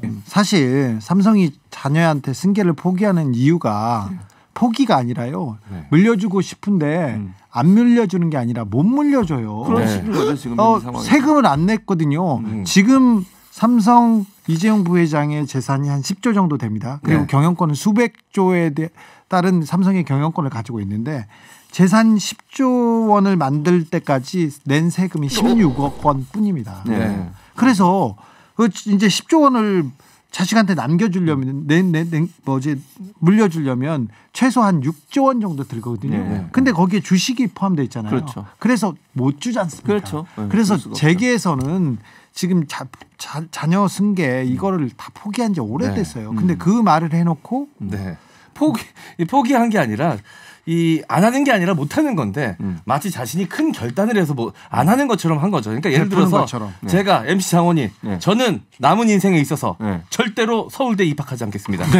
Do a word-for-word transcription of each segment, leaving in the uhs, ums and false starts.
음. 사실 삼성이 자녀한테 승계를 포기하는 이유가 네. 포기가 아니라요. 네. 물려주고 싶은데 음. 안 물려주는 게 아니라 못 물려줘요. 그런 네. 식인 거죠 지금 어, 세금을 안 냈거든요. 음. 지금 삼성 이재용 부회장의 재산이 한 십 조 정도 됩니다. 그리고 네. 경영권은 수백 조에 따른 삼성의 경영권을 가지고 있는데 재산 십 조 원을 만들 때까지 낸 세금이 십육억 원 뿐입니다. 네. 그래서 이제 십 조 원을 자식한테 남겨주려면 내, 내, 내, 뭐지 물려주려면 최소한 육 조 원 정도 들거든요. 네. 근데 거기에 주식이 포함되어 있잖아요. 그렇죠. 그래서 못 주지 않습니까? 그렇죠. 네. 그래서 재계에서는 지금 자, 자, 자녀 승계 이거를 다 포기한 지 오래됐어요. 네. 근데 그 말을 해놓고 네. 포기 포기한 게 아니라 이 안 하는 게 아니라 못 하는 건데 음. 마치 자신이 큰 결단을 해서 뭐 안 하는 것처럼 한 거죠. 그러니까 예를 들어서 네. 제가 엠씨 장원이 네. 저는 남은 인생에 있어서 네. 절대로 서울대 입학하지 않겠습니다. 네.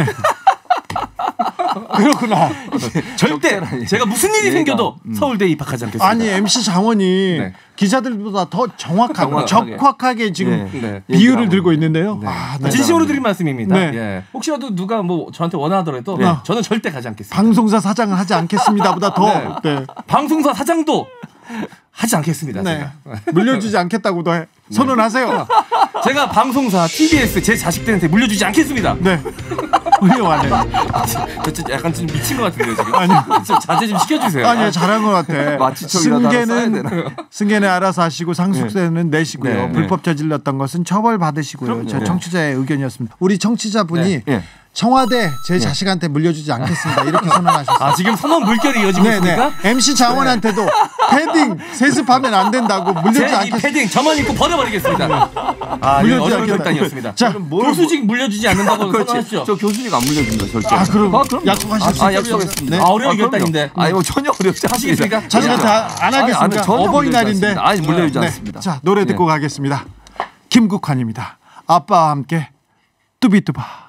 그렇구나. 절대 제가 무슨 일이 생겨도 음. 서울대에 입학하지 않겠습니다. 아니 엠씨 장원이 네. 기자들보다 더 정확하게, 적확하게 지금 네. 비율을 들고 있는데요. 네. 아, 네. 진심으로 드린 말씀입니다. 네. 예. 혹시라도 누가 뭐 저한테 원하더라도 네. 저는 절대 가지 않겠습니다. 방송사 사장을 하지 않겠습니다보다 더 네. 네. 방송사 사장도 하지 않겠습니다. 네. 제가. 물려주지 않겠다고도 해. 선언하세요. 제가 방송사 티비에스 제 자식들한테 물려주지 않겠습니다. 네. 훌륭하네. 아, 저 약간 좀 미친 것 같은데요 지금. 아니, 좀 자제 좀 시켜주세요. 아니요, 잘한 것 같아. 승계는 승계는 알아서 하시고 상속세는 네. 내시고요. 네. 불법 저질렀던 것은 처벌 받으시고요. 저 청취자의 의견이었습니다. 우리 청취자분이. 네. 청와대 제 네. 자식한테 물려주지 않겠습니다. 이렇게 선언하셨어요. 아, 지금 선언 물결이 이어지고 네, 있습니까? 네. 엠씨 장원한테도 네. 패딩 세습하면 안 된다고 물려주지 않겠습니다. 패딩 저만 입고 버려버리겠습니다. 아, 물려주지 어려운 결단이었습니다. 자, 교수직 물려주지 않는다고 선언하시죠. 저 교수직 안 물려준다 절대. 아, 그럼, 아, 그럼 약속하셨습니다. 아, 약속했습니다. 네. 아, 어려운 아, 결단인데. 아, 이거 전혀 어렵지 않습니까? 자식한테 안 하겠습니다. 어버이날인데. 아니, 물려주지 않습니다. 네. 자, 노래 듣고 네. 가겠습니다. 김국환입니다. 아빠와 함께 뚜비뚜바.